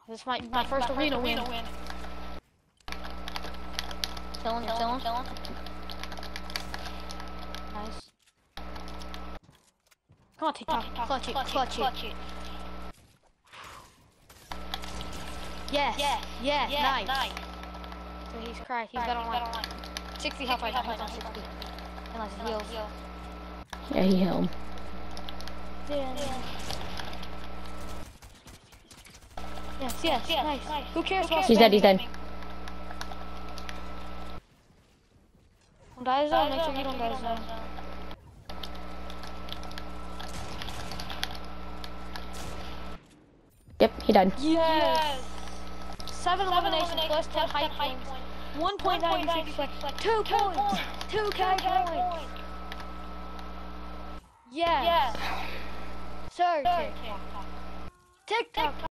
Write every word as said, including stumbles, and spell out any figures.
This might be my first my arena first win. arena win. Chillin', Chillin', chillin'. chillin'. Nice. Come on, TikTok. TikTok. Clutch it, clutch it. Clutch it. Yes, Yes, yes, yes, nice. nice. So he's cracked. He's Right, got he's on got like on like sixty health right now. health He's on right now, sixty. he's Unless he Unless heals. he heals. Yeah, he healed. Yeah. Yeah. Yes, yes, Yes, nice. nice. Who cares Who about cares He's dead, he's dead. Don't die zone, make sure Make you don't die zone. Yep, he died. Yes! Seven eliminations eliminations plus ten height height points. points. One point nine six like like two points. Two K points. Yes. Yes. Sir, Sir, TikTok. TikTok. TikTok.